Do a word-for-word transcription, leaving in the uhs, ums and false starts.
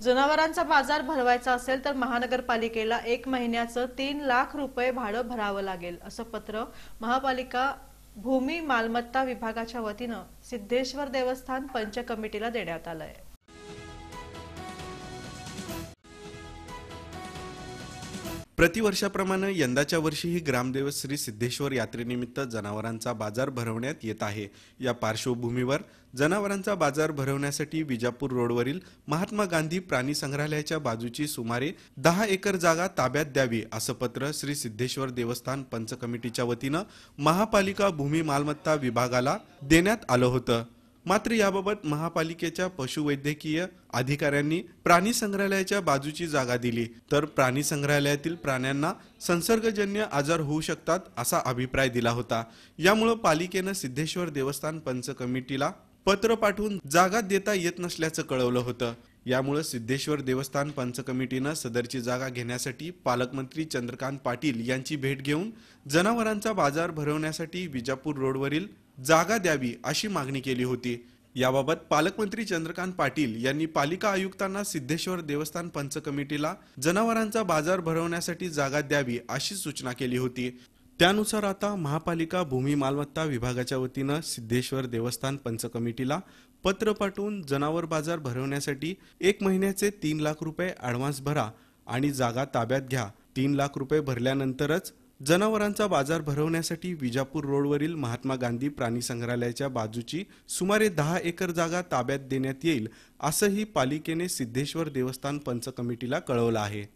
जनावरांचा बाजार भरवायचा असेल तर महानगरपालिकेला एक महिन्याचं तीन लाख रुपये भाडं भरावं लागेल, असं पत्र महापालिका भूमी मालमत्ता विभागाच्या वतीनं सिद्धेश्वर देवस्थान पंच कमिटीला देण्यात आलंय। प्रतिवर्षाप्रमाणे यंदाच्या वर्षीही ग्रामदेवत श्री सिद्धेश्वर यात्रेनिमित्त जनावरांचा बाजार भरवण्यात येत आहे। या पार्श्वभूमीवर जनावरांचा बाजार भरवण्यासाठी विजापूर रोडवरील महात्मा गांधी प्राणी संग्रहालयाच्या बाजूची सुमारे दहा एकर जागा ताब्यात द्यावी, असं पत्र श्री सिद्धेश्वर देवस्थान पंच कमिटीच्या वतीनं महापालिका भूमी मालमत्ता विभागाला देण्यात आलं होतं। मात्र याबाबत महापालिकेच्या पशुवैद्यकीय अधिकाऱ्यांनी प्राणी संग्रहालयाच्या बाजूची जागा दिली तर प्राणी संग्रहालयातील प्राण्यांना संसर्गजन्य आजार होऊ शकतात, असा अभिप्राय दिला होता। यामुळे पालिकेनं सिद्धेश्वर देवस्थान पंच कमिटीला पत्र पाठवून जागा देता येत नसल्याचं कळवलं होतं। यामुळे सिद्धेश्वर देवस्थान पंच कमिटीनं सदरची जागा घेण्यासाठी पालकमंत्री चंद्रकांत पाटील यांची भेट घेऊन जनावरांचा बाजार भरवण्यासाठी विजापूर रोडवरील जागा द्यावी अशी मागणी केली होती। याबाबत पालकमंत्री चंद्रकांत पाटील यांनी पालिका आयुक्तांना सिद्धेश्वर देवस्थान पंच कमिटीला जनावरांचा बाजार भरवण्यासाठी जागा द्यावी अशी सूचना केली होती। त्यानुसार आता महापालिका भूमी मालमत्ता विभागाच्या वतीनं सिद्धेश्वर देवस्थान पंच कमिटीला पत्र पाठवून जनावर बाजार भरवण्यासाठी एक महिन्याचे तीन लाख रुपये ॲडव्हान्स भरा आणि जागा ताब्यात घ्या। तीन लाख रुपये भरल्यानंतरच जनावरांचा बाजार भरवण्यासाठी विजापूर रोडवरील महात्मा गांधी प्राणी संग्रहालयाच्या बाजूची सुमारे दहा एकर जागा ताब्यात देण्यात येईल, असंही पालिकेने सिद्धेश्वर देवस्थान पंच कमिटीला कळवलं आहे।